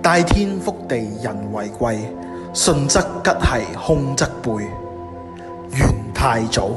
大天覆地人為貴，順則吉係，凶則背。元太祖。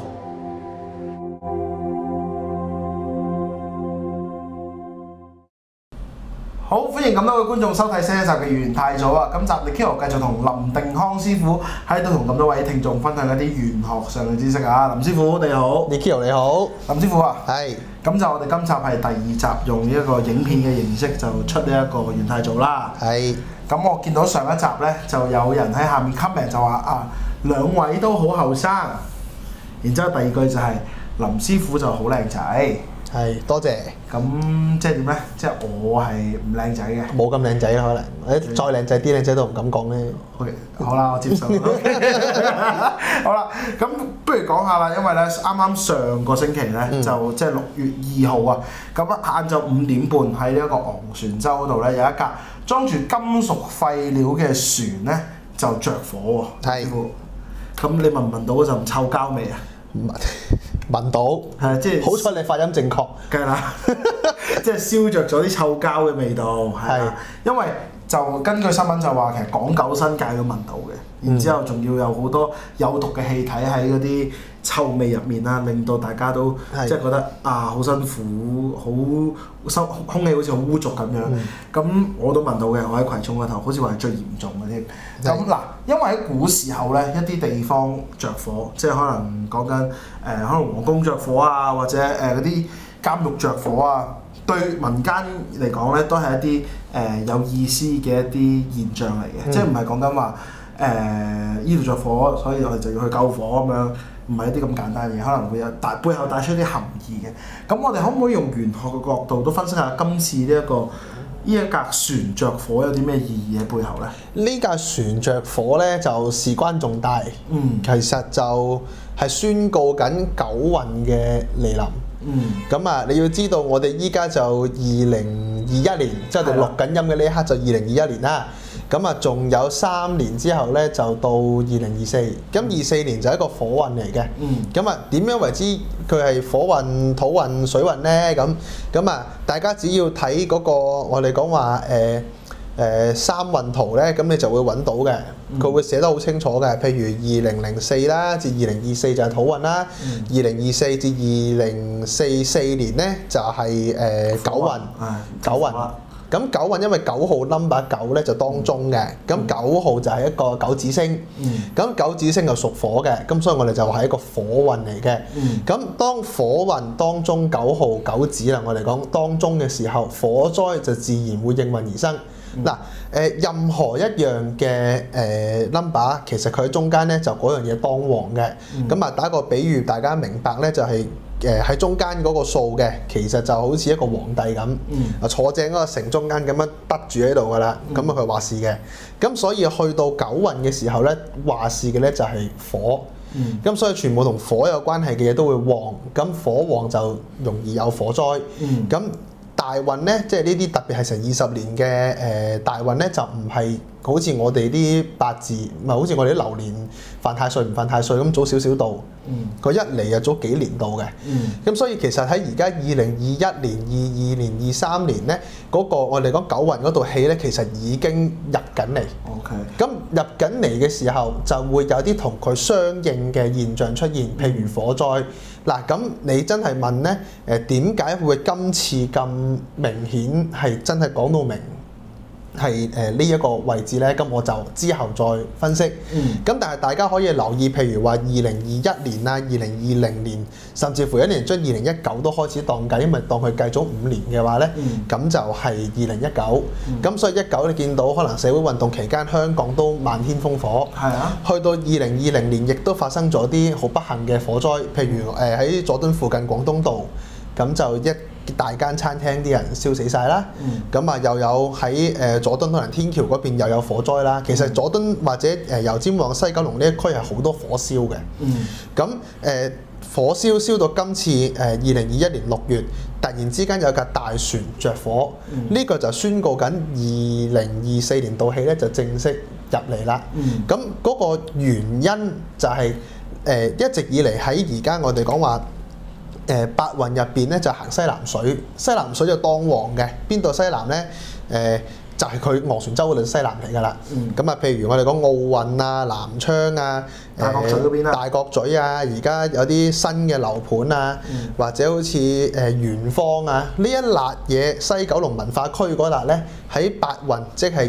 好，歡迎咁多位觀眾收睇新一集嘅元太祖啊！今集Nikhil繼續同林定康師傅喺度同咁多位聽眾分享一啲玄學上嘅知識啊！林師傅你好 ，Nikhil你好， 林師傅啊， 係。 咁就我哋今集係第2集，用呢一個影片嘅形式就出呢一個元太祖啦。 係。 咁我見到上一集咧，就有人喺下面 comment 就話啊，兩位都好後生。然之後第二句就係、林師傅就好靚仔。 係，多謝。 咁即係點咧？即係我係唔靚仔嘅。 冇咁靚仔啦，可能。再靚仔啲靚仔都唔敢講咧。 OK，好啦，我接受。好啦，咁不如講下啦，因為咧啱啱上個星期咧、就即係6月2號啊，咁晏晝5點半喺呢一個昂船洲嗰度咧，有一架裝住金屬廢料嘅船咧就着火喎。 係。 咁你聞唔聞到嗰陣臭膠味啊？ 聞到， 係即係好彩你發音正確， 梗係啦，即係燒着咗啲臭膠嘅味道，係啦，因為就根據新聞就話其實港九新界都聞到嘅，然之後仲要有好多有毒嘅氣體喺嗰啲臭味入面啦，令到大家都即係覺得啊好辛苦，好空氣好似好污濁咁樣。咁我都聞到嘅，我喺葵涌嗰頭，好似話係最嚴重嘅添。咁嗱，因為喺古時候咧，一啲地方着火，即係可能講緊可能皇宮着火啊，或者嗰啲監獄着火啊，對民間嚟講咧，都係一啲有意思嘅一啲現象嚟嘅，即係唔係講緊話依度着火，所以我哋就要去救火咁樣。唔係一啲咁簡單嘅嘢，可能會有背後帶出啲含義嘅。咁我哋可唔可以用玄學嘅角度都分析下今次呢一架船着火有啲咩意義喺背後咧？ 呢架船着火咧就事關重大，其實就係宣告緊九運嘅嚟臨。咁啊，你要知道我哋依家就2021年，即係我哋錄緊音嘅呢一刻就2021年啦。咁啊，仲有3年之後咧，就到2024。咁24年就係一個火運嚟嘅。咁啊，點樣為之佢係火運、土運、水運咧？咁啊，大家只要睇嗰個我哋講話三運圖咧，咁你就會揾到嘅。佢會寫得好清楚嘅。譬如2004啦至2024就係土運啦，2024至2044年咧就係九運，九運。咁九運因為9號 number 9咧就當中嘅，咁9號就係一個九紫星，咁九紫星就屬火嘅，咁所以我哋就話係一個火運嚟嘅。咁當火運當中9號九紫啦，我哋講當中嘅時候，火災就自然會應運而生。嗱，任何一樣嘅number，其實佢喺中間咧就嗰樣嘢當旺嘅。咁啊，打個比喻，大家明白咧就係。喺中間嗰個數嘅，其實就好似一個皇帝咁，坐正嗰個城中間咁樣得住喺度㗎啦，咁啊佢話事嘅。咁所以去到九運嘅時候咧，話事嘅咧就係火。咁所以全部同火有關係嘅嘢都會旺，咁火旺就容易有火災。咁大運咧，即係呢啲特別係成20年嘅大運咧，就唔係好似我哋啲八字，唔係好似我哋啲流年犯太歲唔犯太歲咁早少少到。佢一嚟就早幾年到嘅。咁所以其實喺而家2021年、22年、23年咧，嗰個我哋講九運嗰度氣咧，其實已經入緊嚟。咁入緊嚟嘅時候，就會有啲同佢相應嘅現象出現，譬如火災。嗱，咁你真係問咧，點解會今次咁明顯係真係講到明係呢一個位置咧？咁我就之後再分析。咁但係大家可以留意，譬如話2021年啊、2020年，甚至乎一年將2019都開始當計，因為當佢計咗5年嘅話咧，咁就係2019。咁所以19你見到可能社會運動期間香港都漫天烽火。係啊。去到2020年，亦都發生咗啲好不幸嘅火災，譬如喺佐敦附近廣東道，咁就一大間餐廳啲人燒死晒啦。咁啊又有喺佐敦可能天橋嗰邊又有火災啦。其實佐敦或者油尖旺西九龍呢一區係好多火燒嘅。咁火燒到今次2021年6月，突然之間有架大船着火，呢個就宣告緊2024年度氣咧就正式入嚟啦。咁嗰個原因就係一直以嚟喺而家我哋講話八運入邊咧就行西南水，西南水就當旺嘅。邊度西南咧？ 就係佢昂船洲嗰度西南嚟㗎啦。咁啊，譬如我哋講奧運啊、南昌啊、 大角咀嗰邊啦， 大角咀啊，而家有啲新嘅樓盤啊，或者好似元芳啊，呢一笪嘢西九龍文化區嗰笪咧，喺八運即係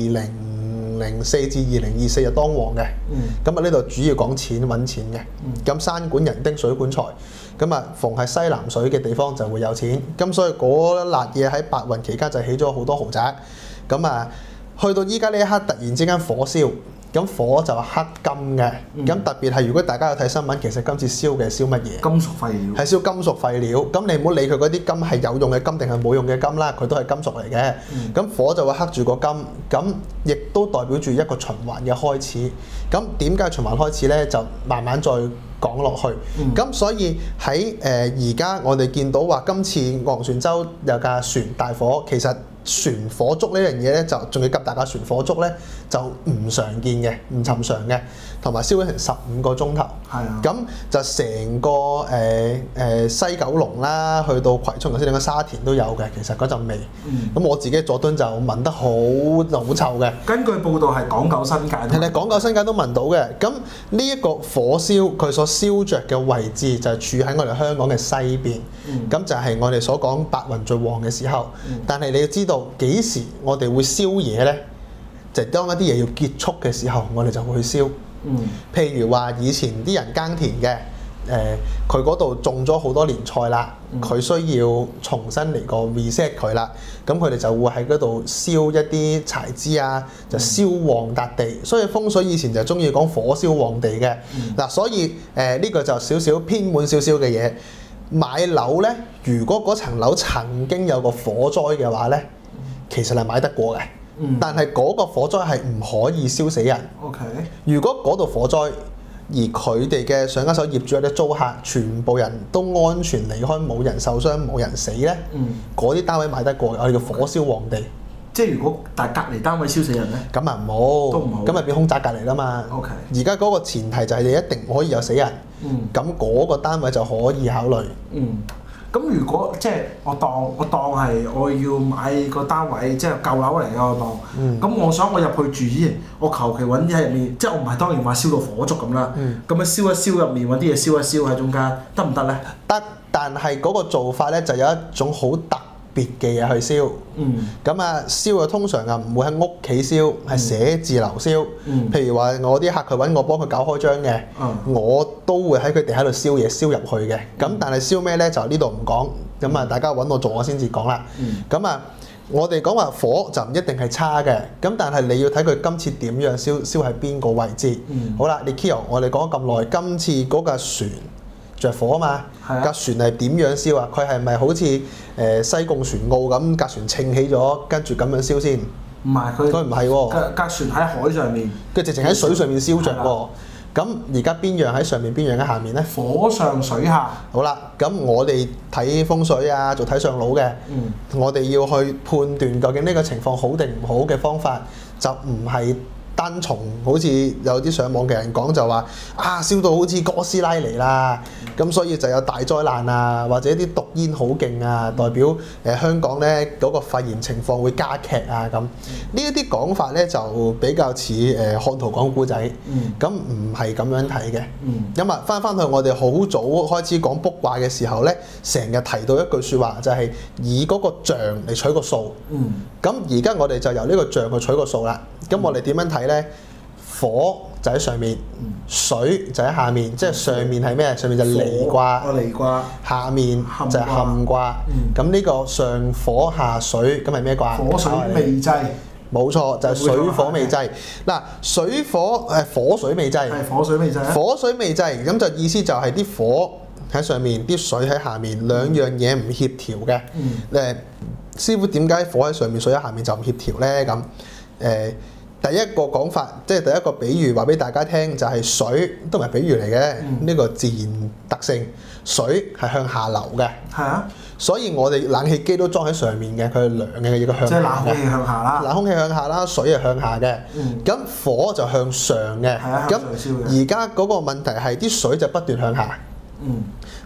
2004至2024就當旺嘅。咁啊，呢度主要講錢揾錢嘅。咁山管人丁水管財。咁啊，逢係西南水嘅地方就會有錢。咁所以嗰一笪嘢喺八運期間就起咗好多豪宅。咁啊，去到依家呢一刻突然之間火燒，咁火就黑金嘅。咁特別係如果大家有睇新聞，其實今次燒嘅燒乜嘢？ 金屬廢料。係燒金屬廢料。咁你唔好理佢嗰啲金係有用嘅金定係冇用嘅金啦，佢都係金屬嚟嘅。咁火就會黑住個金，咁亦都代表住一個循環嘅開始。咁點解循環開始呢？就慢慢再講落去。咁所以喺而家我哋見到話今次昂船洲有架船大火，其實船火燭呢樣嘢咧，就仲要急大架船火燭咧，就唔常見嘅，唔尋常嘅，同埋燒咗成15個鐘頭。係啊。咁就成個西九龍啦，去到葵涌頭先講沙田都有嘅，其實嗰陣味。咁我自己佐敦就聞得好臭嘅。根據報道係港九新界。係啦，港九新界都聞到嘅。咁呢一個火燒佢所燒着嘅位置就係處喺我哋香港嘅西邊。咁就係我哋所講八運最旺嘅時候。但係你要知道幾時我哋會燒嘢呢？就係當一啲嘢要結束嘅時候，我哋就會去燒。譬如話以前啲人耕田嘅，佢嗰度種咗好多年菜啦，佢需要重新嚟個 reset 佢啦，咁佢哋就會喺嗰度燒一啲柴枝啊，就燒旺笪地。所以風水以前就中意講火燒旺地嘅。嗱，所以呢個就少少偏門少少嘅嘢。買樓呢，如果嗰層樓曾經有個火災嘅話呢，其實係買得過嘅。但係嗰個火災係唔可以燒死人。如果嗰度火災，而佢哋嘅上一手業主或者租客全部人都安全離開，冇人受傷冇人死呢，嗰啲單位買得過嘅，我哋叫火燒旺地。即係如果但係隔離單位燒死人呢？咁啊唔好，都唔好，咁咪變凶宅隔離啦嘛。而家嗰個前提就係你一定唔可以有死人。咁嗰個單位就可以考慮。咁如果即係我當係我要買個單位，即係舊樓嚟嘅我當。咁我想我入去住之前，我求其揾啲喺入面，即係我唔係當然話燒到火燭咁啦。咁樣燒一燒入面，揾啲嘢燒一燒喺中間，得唔得呢？得，但係嗰個做法呢，就有一種好特別嘅嘢去燒。咁啊燒啊通常啊唔會喺屋企燒，係寫字樓燒。譬如話我啲客佢揾我幫佢搞開張嘅，我都會喺佢哋喺度燒嘢燒入去嘅。咁但係燒咩呢？就呢度唔講。咁啊大家揾我做我先至講啦。咁啊我哋講話火就唔一定係差嘅。咁但係你要睇佢今次點樣燒，燒喺邊個位置。好啦，你 Kio 我哋講咗咁耐，今次嗰架船着火啊嘛，架船係點樣燒啊？佢係咪好似西貢船澳咁架船稱起咗，跟住咁樣燒先？唔係，佢唔係喎。架船喺海上面，佢直情喺水上面燒着喎。咁而家邊樣喺上面，邊樣喺下面呢？火上水下。好啦，咁我哋睇風水啊，做睇相佬嘅，我哋要去判斷究竟呢個情況好定唔好嘅方法，就唔係單從好似有啲上網嘅人講就話燒到好似哥斯拉嚟啦，咁所以就有大災難啊，或者啲毒煙好勁啊，代表香港呢嗰個肺炎情況會加劇啊咁。呢一啲講法呢，就比較似看圖講故仔，咁唔係咁樣睇嘅。咁啊翻去我哋好早開始講卜卦嘅時候呢，成日提到一句説話就係以嗰個象嚟取個數。咁而家我哋就由呢個象去取個數啦。咁我哋點樣睇呢？火就喺上面，水就喺下面，即係上面係咩？上面就離卦，下面就係坎卦。咁呢個上火下水，咁係咩卦？火水未濟。冇錯，就係水火未濟。嗱，水火火水未濟。係火水未濟。火水未濟，咁就意思就係啲火喺上面，啲水喺下面，兩樣嘢唔協調嘅。師傅點解火喺上面，水喺下面就唔協調呢？咁第一個講法，即係第一個比喻話俾大家聽，就係水都唔係比喻嚟嘅，呢個自然特性，水係向下流嘅。係啊，所以我哋冷氣機都裝喺上面嘅，佢係涼嘅，亦都向下。即係冷空氣向下啦。冷空氣向下啦，水係向下嘅。咁火就向上嘅。係啊，向上燒嘅。咁而家嗰個問題係啲水就不斷向下。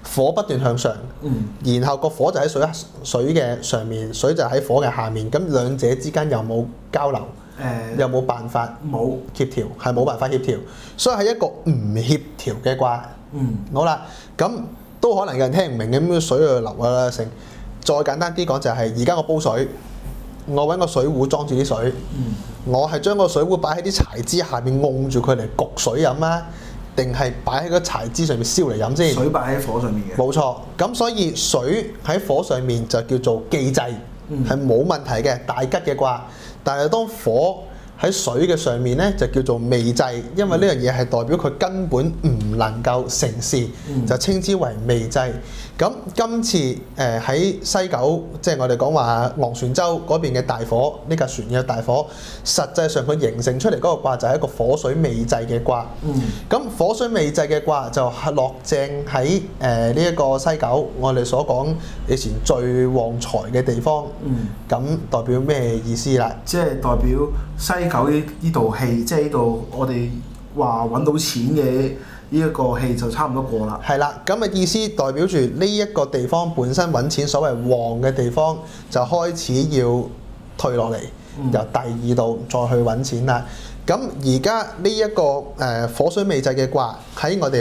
火不斷向上，然後個火就喺水嘅上面，水就喺火嘅下面，咁兩者之間又冇交流，又冇辦法冇協調，係冇辦法協調，所以係一個唔協調嘅卦。好啦，咁都可能有人聽唔明嘅，咁水喺度流啊成。再簡單啲講就係而家我煲水，我揾個水壺裝住啲水，我係將個水壺擺喺啲柴枝下面甕住佢嚟焗水飲啊，定係擺喺個柴枝上面燒嚟飲先？ 水擺喺火上面嘅。冇錯，咁所以水喺火上面就叫做忌滯，係冇問題嘅大吉嘅卦。但係當火喺水嘅上面咧，就叫做未濟，因為呢樣嘢係代表佢根本唔能夠成事，就稱之為未濟。咁今次喺西九，即係我哋講話昂船洲嗰邊嘅大火，呢架船嘅大火，實際上佢形成出嚟嗰個卦就係一個火水未濟嘅卦。咁火水未濟嘅卦就係落正喺呢一個西九，我哋所講以前最旺財嘅地方。咁代表咩意思啦？ 即係代表西九呢度氣，即係呢度我哋話揾到錢嘅呢一個氣就差唔多過啦。 係啦，咁嘅意思代表住呢一個地方本身揾錢，所謂旺嘅地方就開始要退落嚟，由第二度再去揾錢啦。咁而家呢一個火水未濟嘅卦喺我哋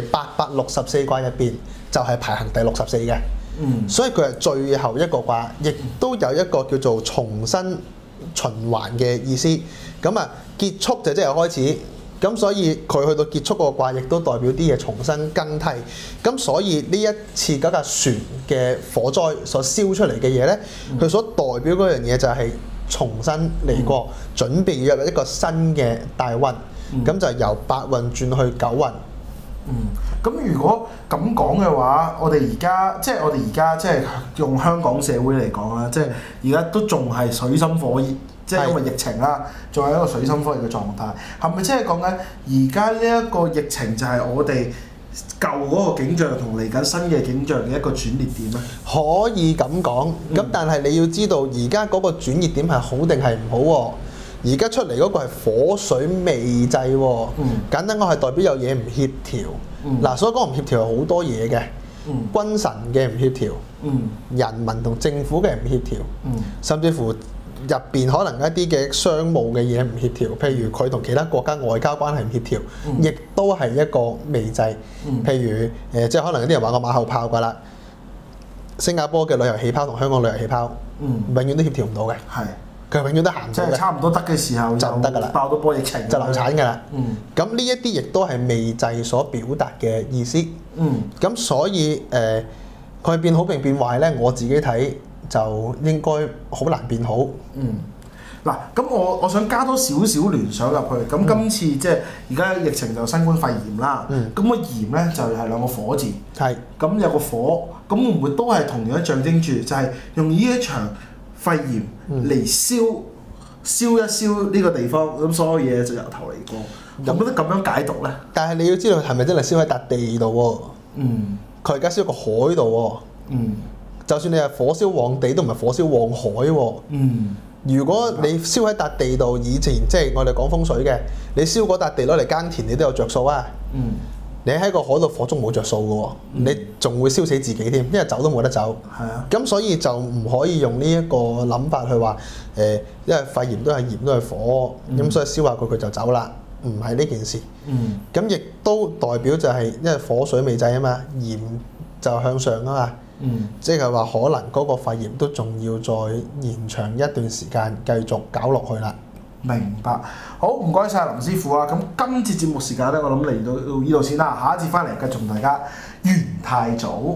864卦入邊就係排行第64嘅。所以佢係最後一個卦，亦都有一個叫做重新循環嘅意思。咁啊，結束就即係開始。咁所以佢去到結束個卦，亦都代表啲嘢重新更替。咁所以呢一次嗰架船嘅火災所燒出嚟嘅嘢呢，佢所代表嗰樣嘢就係重新嚟過，準備要入一個新嘅大運。咁就由8運轉去9運。 咁如果咁講嘅話，我哋而家即係用香港社會嚟講啦，即係而家都仲係水深火熱。即係因為疫情啦，仲係一個水深火熱嘅狀態，係咪即係講緊而家呢一個疫情就係我哋舊嗰個景象同嚟緊新嘅景象嘅一個轉捩點咧？ 可以咁講，咁但係你要知道，而家嗰個轉捩點係好定係唔好喎？而家出嚟嗰個係火水未濟喎。簡單講係代表有嘢唔協調。嗱，所以講唔協調係好多嘢嘅。君臣嘅唔協調，人民同政府嘅唔協調，甚至乎入邊可能一啲嘅商務嘅嘢唔協調，譬如佢同其他國家外交關係唔協調，亦都係一個未濟。譬如即係可能有啲人話個馬後炮㗎啦，新加坡嘅旅遊氣泡同香港旅遊氣泡，永遠都協調唔到嘅。係，佢永遠都行唔到嘅。即係差唔多得嘅時候就唔得㗎啦，爆咗波疫情就流產㗎啦。咁呢一啲亦都係未濟所表達嘅意思。咁所以佢變好並變壞咧，我自己睇就應該好難變好。 嗱，咁我想加多少少聯想入去。咁今次即係而家疫情就新冠肺炎啦。咁個炎咧就係兩個火字。係。咁有個火，咁會唔會都係同樣象徵住，就係用呢一場肺炎嚟燒一燒呢個地方，咁所有嘢就由頭嚟過。有冇得咁樣解讀咧？ 但係你要知道係咪真係燒喺笪地度喎？佢而家燒個海度喎。就算你係火燒旺地，都唔係火燒旺海喎。如果你燒喺笪地度，以前即係我哋講風水嘅，你燒嗰笪地攞嚟耕田，你都有着數啊。你喺個海度火燭冇着數嘅喎，你仲會燒死自己添，因為走都冇得走。係啊。咁所以就唔可以用呢一個諗法去話因為肺炎都係鹽都係火，咁所以燒下佢就走啦，唔係呢件事。咁亦都代表就係因為火水未濟啊嘛，鹽就向上啊嘛。即係話可能嗰個肺炎都仲要再延長一段時間，繼續搞落去啦。 明白，好，唔該晒林師傅啊！咁今次節目時間咧，我諗嚟到呢度先啦，下一節翻嚟繼續同大家元太祖。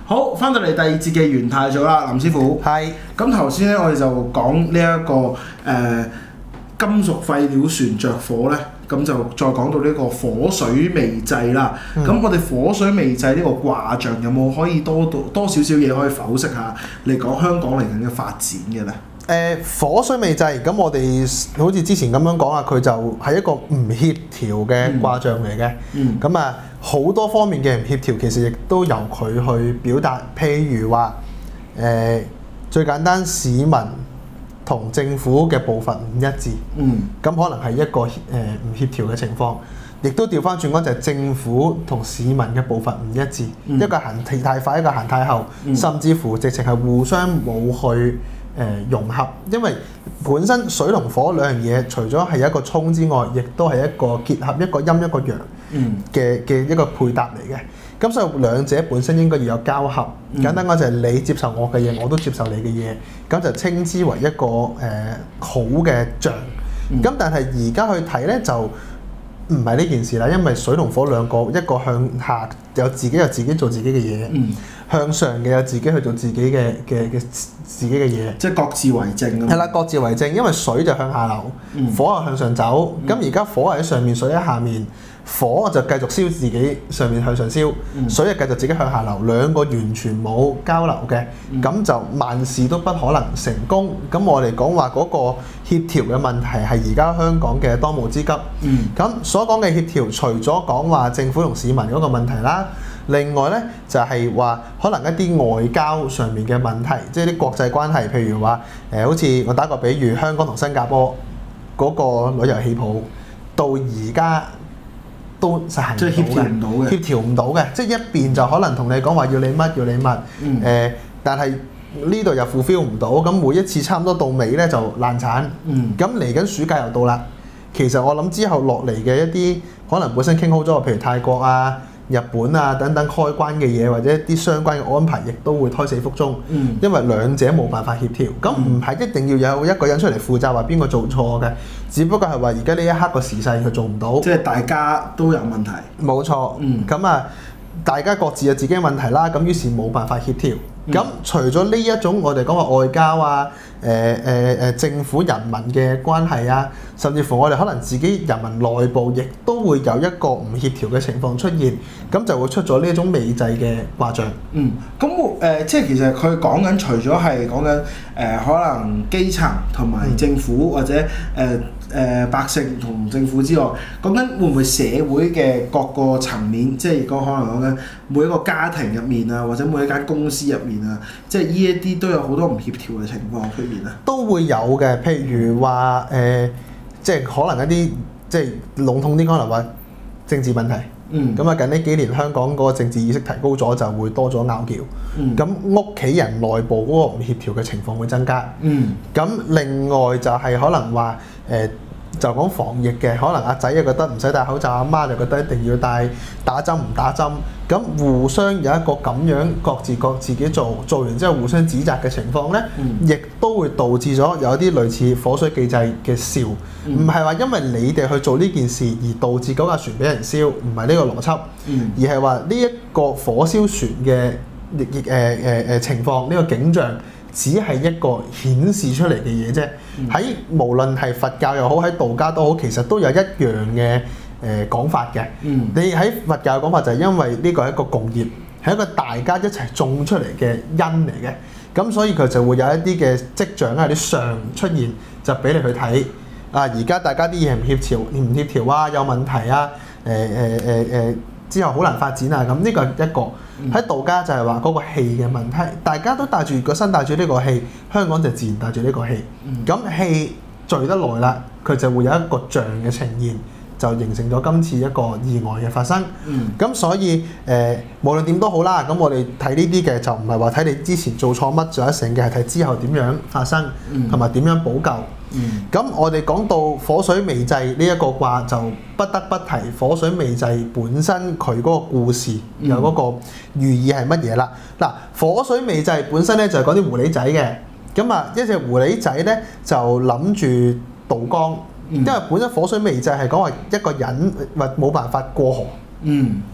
好，翻到嚟第二節嘅元太組啦，林師傅。 係。 咁頭先咧，我哋就講呢一個金屬廢料船着火咧，咁就再講到呢個火水未濟啦。咁、我哋火水未濟呢個卦象有冇可以多少少嘢可以剖析下嚟講香港嚟緊嘅發展嘅咧？ 火水未濟，咁我哋好似之前咁樣講啊，佢就係一個唔協調嘅卦象嚟嘅。咁啊，好多方面嘅唔協調，其實亦都由佢去表達。譬如話最簡單，市民同政府嘅步伐唔一致，咁可能係一個唔協調嘅情況。亦都調翻轉講就係政府同市民嘅步伐唔一致，一個行太快，一個行太後，甚至乎直情係互相冇去融合。因為本身水同火兩樣嘢，除咗係一個衝之外，亦都係一個結合，一個陰一個陽嘅一個配搭嚟嘅。咁所以兩者本身應該要有交合。簡單講就係你接受我嘅嘢，我都接受你嘅嘢，咁就稱之為一個好嘅象。咁但係而家去睇咧，就唔係呢件事啦，因為水同火兩個，一個向下有自己做自己嘅嘢，向上嘅有自己去做自己嘅嘢， 即係各自為政咁。 係啦，各自為政，因為水就向下流，火又向上走。咁而家火係喺上面，水喺下面。火就繼續燒自己上面向上燒，水就繼續自己向下流，兩個完全冇交流嘅，咁就萬事都不可能成功。咁我哋講話嗰個協調嘅問題係而家香港嘅當務之急。咁所講嘅協調，除咗講話政府同市民嗰個問題啦，另外呢就係話可能一啲外交上面嘅問題，即係啲國際關係，譬如話好似我打個比喻，香港同新加坡嗰個旅遊氣泡到而家都實行唔到嘅，協調唔到嘅，即係一邊就可能同你講話要你乜要你乜，但係呢度又 fulfill 唔到，咁每一次差唔多到尾咧就爛產。咁嚟緊暑假又到啦，其實我諗之後落嚟嘅一啲可能本身傾好咗，譬如泰國啊、日本啊等等開關嘅嘢，或者啲相關嘅安排，亦都會胎死腹中，因為兩者冇辦法協調。咁唔係一定要有一個人出嚟負責話邊個做錯嘅，只不過係話而家呢一刻個時勢佢做唔到， 即係大家都有問題。 冇錯，咁大家各自有自己嘅問題啦，咁於是冇辦法協調。咁除咗呢一種我哋講話外交啊、政府人民嘅關係啊，甚至乎我哋可能自己人民內部亦都會有一個唔協調嘅情況出現，咁就會出咗呢一種未濟嘅卦象。 咁即係其實佢講緊除咗係講緊可能基層同埋政府或者百姓同政府之外，講緊會唔會社會嘅各個層面，即係講可能講緊每一個家庭入面啊，或者每一間公司入面啊，即係呢一啲都有好多唔協調嘅情況出現啊。都會有嘅，譬如話即係可能一啲即係籠統啲，可能話政治問題。咁近呢幾年香港嗰個政治意識提高咗，就會多咗拗撬。咁屋企人內部嗰個唔協調嘅情況會增加。咁另外就係可能話就講防疫嘅，可能阿仔又覺得唔使戴口罩，阿媽就覺得一定要戴，打針唔打針。咁互相有一個咁樣各自己做完之後互相指責嘅情況呢，亦都會導致咗有啲類似火水既濟嘅燒。唔係話因為你哋去做呢件事而導致嗰架船俾人燒，唔係呢個邏輯，而係話呢一個火燒船嘅情況，呢個景象只係一個顯示出嚟嘅嘢啫。喺無論係佛教又好，喺道家都好，其實都有一樣嘅講法嘅。你喺佛教嘅講法就係因為呢個係一個共業，係一個大家一齊種出嚟嘅因嚟嘅。咁所以佢就會有一啲嘅跡象啊，啲相出現就俾你去睇。而家大家啲嘢唔協調啊，有問題啊，之後好難發展啊。咁呢個係一個。喺道家就係話嗰個氣嘅問題，大家都帶住個身帶住呢個氣，香港就自然帶住呢個氣。咁氣聚得耐啦，佢就會有一個象嘅呈現，就形成咗今次一個意外嘅發生。咁所以無論點都好啦，咁我哋睇呢啲嘅就唔係話睇你之前做錯乜做得成嘅，係睇之後點樣發生，同埋點樣補救。咁我哋講到火水未濟呢一個卦，就不得不提火水未濟本身佢嗰個故事有嗰個寓意係乜嘢啦。嗱，火水未濟本身咧就係講啲狐狸仔嘅。咁一隻狐狸仔咧就諗住渡江，因為本身火水未濟係講話一個人或冇辦法過河。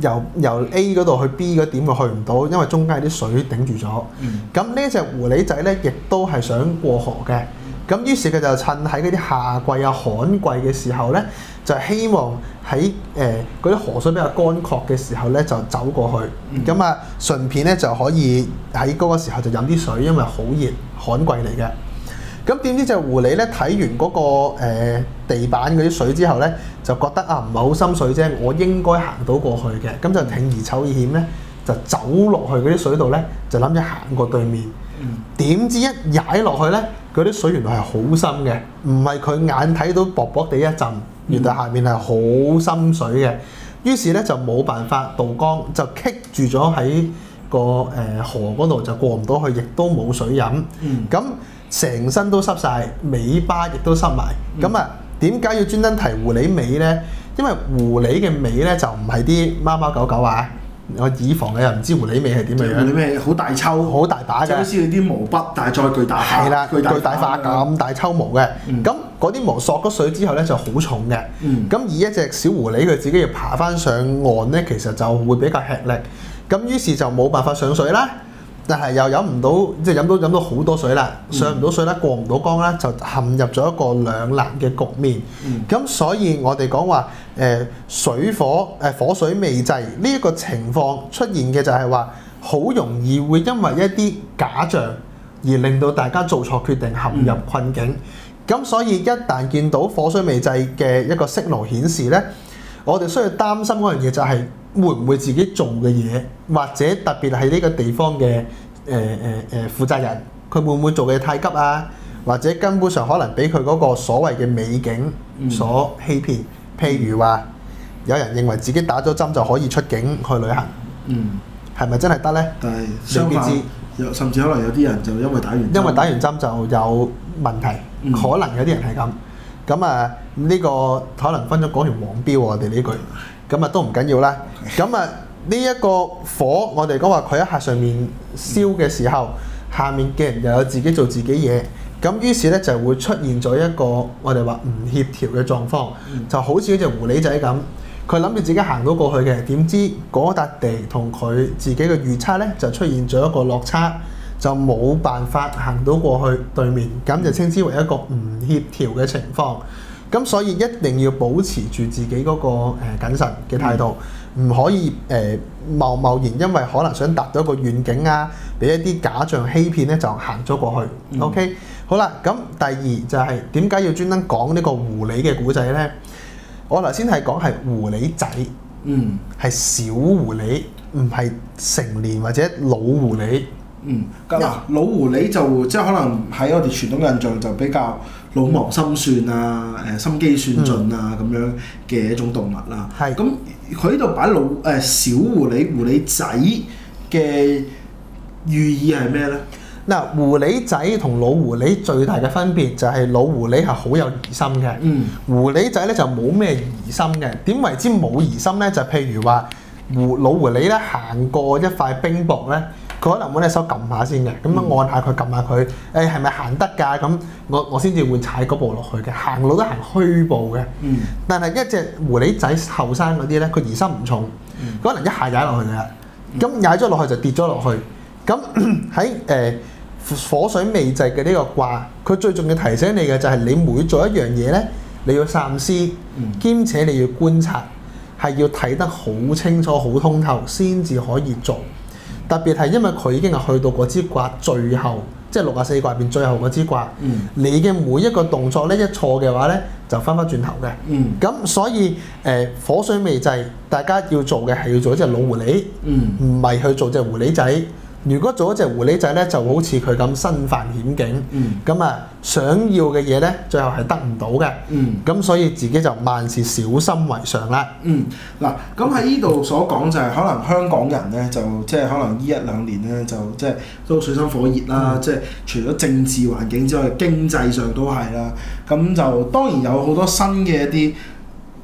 由 A 嗰度去 B 嗰點佢去唔到，因為中間有啲水頂住咗。咁呢隻狐狸仔咧，亦都係想過河嘅。咁於是佢就趁喺嗰啲夏季啊、旱季嘅時候咧，就希望喺嗰啲河水比較乾涸嘅時候咧，就走過去。咁順便咧就可以喺嗰個時候就飲啲水，因為好熱旱季嚟嘅。咁點知隻狐狸咧睇完嗰個地板嗰啲水之後咧，就覺得唔係好深水啫，我應該行到過去嘅。咁就鋌而走險咧，就走落去嗰啲水度咧，就諗住行過對面。點知一踩落去咧，嗰啲水原來係好深嘅，唔係佢眼睇到薄薄地一浸，原來下面係好深水嘅。於是咧就冇辦法渡江，就棘住咗喺個河嗰度，就過唔到去，亦都冇水飲。咁成身都濕晒，尾巴亦都濕埋。咁點解要專登提狐狸尾咧？因為狐狸嘅尾咧就唔係啲貓貓狗狗啊。我以防你又唔知狐狸尾係點嘅樣。 狐狸尾好大抽，好大把嘅，好似啲毛筆，但係再巨大化。係啦，巨大化咁大抽毛嘅。咁嗰啲毛索咗水之後咧就好重嘅。咁而一隻小狐狸佢自己要爬翻上岸咧，其實就會比較吃力。咁於是就冇辦法上水啦。但係又飲唔到，即係飲到好多水啦，上唔到水啦，過唔到江啦，就陷入咗一個兩難嘅局面。咁所以我哋講話火水未濟呢一個情況出現嘅就係話，好容易會因為一啲假象而令到大家做錯決定，陷入困境。咁所以一旦見到火水未濟嘅一個訊號顯示呢，我哋需要擔心嗰樣嘢就係會唔會自己做嘅嘢，或者特別係呢個地方嘅負責人，佢會唔會做嘅太急啊？或者根本上可能俾佢嗰個所謂嘅美景所欺騙。譬如話，有人認為自己打咗針就可以出境去旅行，係咪真係得呢？但係相反，甚至可能有啲人就因為打完針就有問題，可能有啲人係咁。咁呢個可能分咗講完黃標我哋呢句。咁都唔緊要啦。咁呢一個火，我哋講話佢喺上面燒嘅時候，下面嘅人又有自己做自己嘢，咁於是咧就會出現咗一個我哋話唔協調嘅狀況，就好似嗰隻狐狸仔咁，佢諗住自己行到過去嘅，點知嗰笪地同佢自己嘅預測咧就出現咗一個落差，就冇辦法行到過去對面，咁就稱之為一個唔協調嘅情況。咁所以一定要保持住自己嗰個謹慎嘅態度，唔可以貿然因為可能想達到一個願景啊，俾一啲假象欺騙咧就行咗過去。OK， 好啦，咁第二就係點解要專登講呢個狐狸嘅古仔咧？我頭先係講係狐狸仔，係小狐狸，唔係成年或者老狐狸。老狐狸就即係可能喺我哋傳統嘅印象就比較老謀深算啊，心機算盡啊咁樣嘅一種動物啦。係咁，佢呢度擺小狐狸仔嘅寓意係咩咧？嗱，狐狸仔同老狐狸最大嘅分別就係老狐狸係好有疑心嘅，狐狸仔咧就冇咩疑心嘅。點為之冇疑心咧？就譬如話老狐狸咧行過一塊冰雹咧。佢可能揾隻手撳下先嘅，咁樣按下佢，撳下佢，係咪行得㗎？咁我先至會踩嗰步落去嘅，行路都行虛步嘅。但係一隻狐狸仔後生嗰啲咧，佢疑心唔重，可能一下踩落去嘅，咁踩咗落去就跌咗落去。咁喺火水未濟嘅呢個卦，佢最重要提醒你嘅就係你每做一樣嘢咧，你要三思，兼且你要觀察，係要睇得好清楚、好通透先至可以做。特別係因為佢已經係去到嗰支卦最後，即係64卦入邊最後嗰支卦，你嘅每一個動作咧一錯嘅話咧，就翻返轉頭嘅。咁所以火水未濟，大家要做嘅係要做一隻老狐狸，唔係去做隻狐狸仔。如果做一隻狐狸仔咧，就好似佢咁身犯險境，想要嘅嘢咧，最後係得唔到嘅。咁所以自己就萬事小心為上啦。嗱，咁喺呢度所講就係可能香港人咧，就即係可能呢1-2年咧，就即係都水深火熱啦。即係除咗政治環境之外，經濟上都係啦。咁就當然有好多新嘅一啲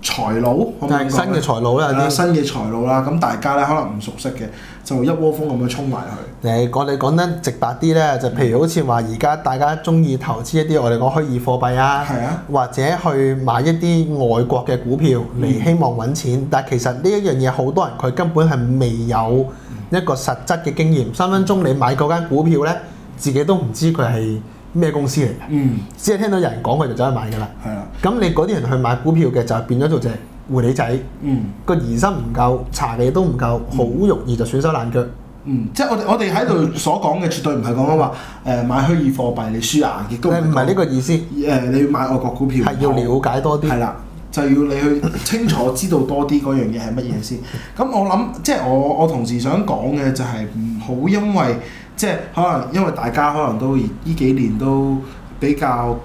財路， 係新嘅財路啦，有啲新嘅財路啦。咁大家咧可能唔熟悉嘅，就一窩蜂咁樣衝埋去。 我哋講得直白啲咧，就譬如好似話而家大家中意投資一啲我哋講虛擬貨幣啊，或者去買一啲外國嘅股票嚟希望揾錢，但係其實呢一樣嘢好多人佢根本係未有一個實質嘅經驗，分分鐘你買嗰間股票咧，自己都唔知佢係咩公司嚟嘅，只係聽到有人講佢就走去買㗎啦。咁你嗰啲人去買股票嘅就變咗做隻狐狸仔，個疑心唔夠，查嘅都唔夠，好容易就損手爛腳。 即係我哋喺度所講嘅絕對唔係講緊話買虛擬貨幣你輸硬，亦都唔係呢個意思。 你要買外國股票係要了解多啲。 係啦，就要你去清楚知道多啲嗰樣嘢係乜嘢先。咁我諗即係我同時想講嘅就係唔好因為即係可能因為大家可能都呢幾年都比較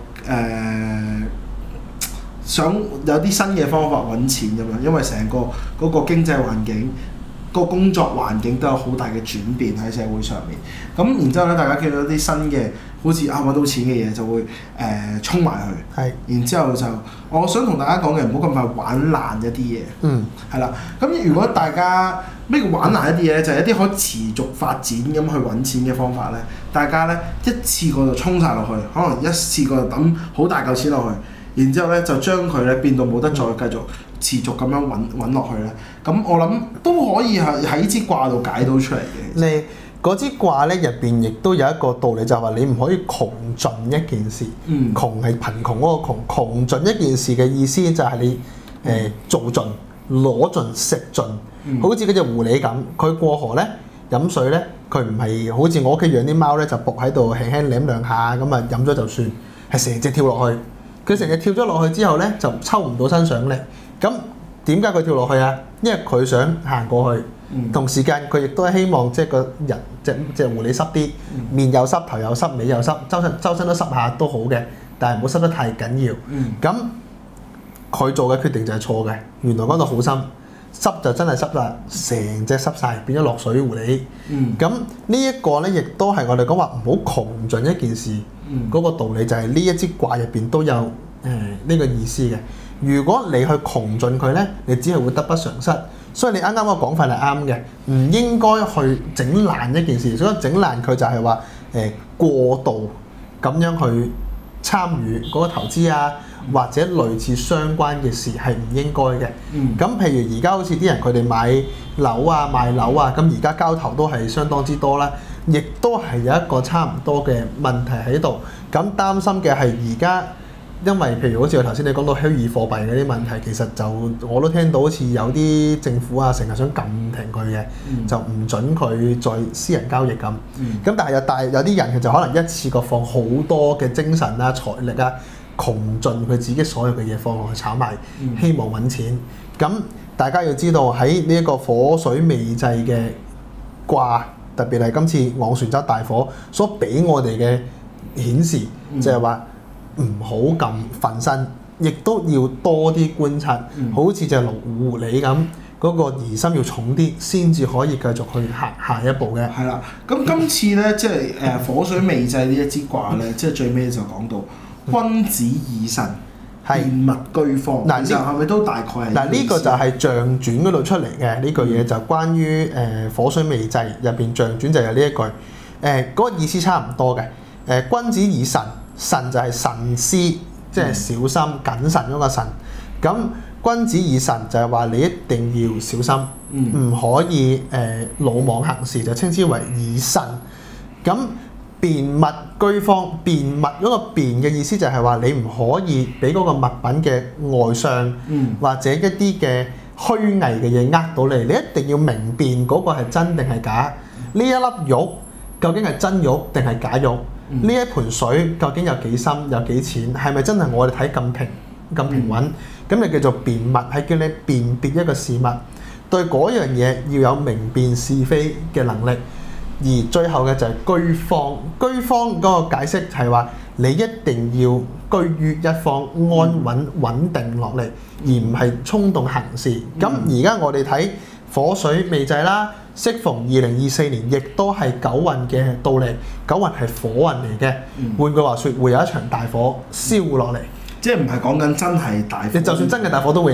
想有啲新嘅方法揾錢咁樣，因為成個嗰個經濟環境、個工作環境都有好大嘅轉變喺社會上面。咁然之後咧，大家見到啲新嘅好似揾到錢嘅嘢，就會衝埋去。係。然之後就我想同大家講嘅，唔好咁快玩爛一啲嘢。係啦。咁如果大家咩叫玩爛一啲嘢咧，就係一啲可以持續發展咁去揾錢嘅方法咧。大家咧一次過就衝晒落去，可能一次過就抌好大嚿錢落去，然之後咧就將佢咧變到冇得再繼續持續咁樣揾落去咧。咁我諗都可以喺支卦度解到出嚟嘅。 你嗰支卦咧入邊亦都有一個道理，就係話你唔可以窮盡一件事。窮係貧窮嗰個窮，窮盡一件事嘅意思就係你做盡、攞盡、食盡。好似嗰隻狐狸咁，佢過河咧飲水咧，佢唔係好似我屋企養啲貓咧，就伏喺度輕輕舐兩下咁啊飲咗就算，係成隻跳落去。佢成日跳咗落去之後咧，就抽唔到身上嚟。咁點解佢跳落去啊？因為佢想行過去，同時間佢亦都係希望即係個人隻狐狸濕啲，面又濕、頭又濕、尾又濕，周身都濕下都好嘅，但係唔好濕得太緊要。咁佢做嘅決定就係錯嘅。原來嗰度好深，濕就真係濕啦，成隻濕晒，變咗落水狐狸。咁呢一個咧，亦都係我哋講話唔好窮盡一件事。嗰個道理就係呢一支卦入邊都有呢個意思嘅。如果你去窮盡佢咧，你只係會得不償失。所以你啱啱個講法係啱嘅，唔應該去整爛一件事。所以整爛佢就係話過度咁樣去參與嗰個投資啊，或者類似相關嘅事係唔應該嘅。咁譬如而家好似啲人佢哋買樓啊、賣樓啊，咁而家交投都係相當之多啦。亦都係有一個差唔多嘅問題喺度，咁擔心嘅係而家，因為譬如好似我頭先你講到虛擬貨幣嗰啲問題，其實就我都聽到好似有啲政府啊成日想撳停佢嘅，就唔準佢再私人交易咁。咁但係有啲人佢就可能一次過放好多嘅精神啊、財力啊，窮盡佢自己所有嘅嘢放落去炒賣，希望揾錢。咁大家要知道喺呢一個火水未濟嘅卦。特別係今次昂船洲大火所俾我哋嘅顯示，就係話唔好咁瞓身，亦都要多啲觀察，好似隻狐狸咁，嗰個疑心要重啲，先至可以繼續去行下一步嘅。 係啦，咁今次咧，即係火水未濟呢一支卦咧，即係最尾就講到君子以臣，便勿居荒。嗱，其實係咪都大概係？ 嗱，呢個就係象傳嗰度出嚟嘅呢句嘢，就關於火水未濟入邊象傳就有呢一句，嗰個意思差唔多嘅。君子以慎，慎就係慎思，即係小心謹慎嗰個慎。咁君子以慎就係話你一定要小心，唔可以魯莽行事，就稱之為以慎。咁便勿居荒，便勿嗰個便嘅意思就係話你唔可以俾嗰個物品嘅外相，或者一啲嘅虛偽嘅嘢呃到你，你一定要明辨嗰個係真定係假。呢一粒玉究竟係真玉定係假玉？呢一盆水究竟有幾深有幾淺？係咪真係我哋睇咁平穩？咁你叫做辨物，係叫你辨別一個事物，對嗰樣嘢要有明辨是非嘅能力。而最後嘅就係居荒，居荒嗰個解釋係話你一定要居於一方，安穩穩定落嚟，而唔係衝動行事。咁而家我哋睇火水未濟啦，適逢2024年，亦都係九運嘅到嚟，九運係火運嚟嘅。換句話說，會有一場大火燒落嚟。 即係唔係講緊真係大火？ 你就算真嘅大火都會有。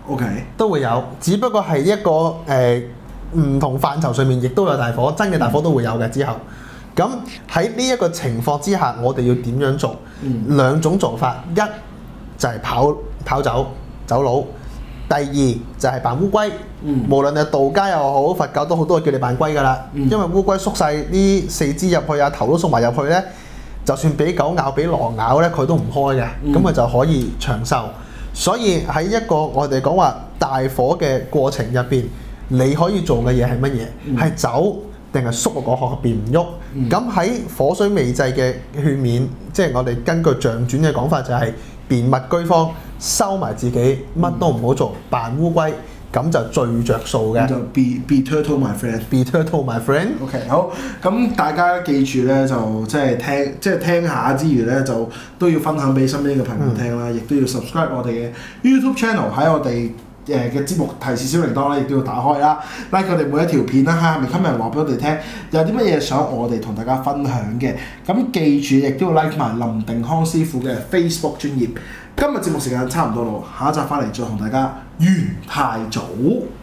OK， 都會有，只不過係一個唔同範疇上面亦都有大火，真嘅大火都會有嘅之後。咁喺呢一個情況之下，我哋要點樣做？兩種做法，一就係跑走佬，第二就係扮烏龜。無論係道家又好，佛教都好多叫你扮龜㗎啦。因為烏龜縮晒啲四肢入去啊，頭都縮埋入去咧，就算俾狗咬、俾狼咬咧，佢都唔開嘅，咁佢就可以長壽。所以喺一個我哋講話大火嘅過程入邊，你可以做嘅嘢係乜嘢？係走定係縮落個殼入邊唔喐？咁喺火水未濟嘅勸勉，即係我哋根據象傳嘅講法就係便勿居方，收埋自己，乜都唔好做，扮烏龜，咁就最着數嘅。 就 be turtle my friend。be turtle my friend。 OK， 好，咁大家記住咧，就即係聽下之餘咧，就都要分享俾身邊嘅朋友聽啦，亦都要 subscribe 我哋嘅 YouTube channel， 喺我哋嘅節目提示小鈴鐺咧，亦都要打開啦。like 我哋每一條片啦，喺下面 comment 話俾我哋聽，有啲乜嘢想我哋同大家分享嘅。咁記住，亦都要 like 埋林定康師傅嘅 Facebook 專頁。今日節目時間差唔多咯，下一集翻嚟再同大家元太早。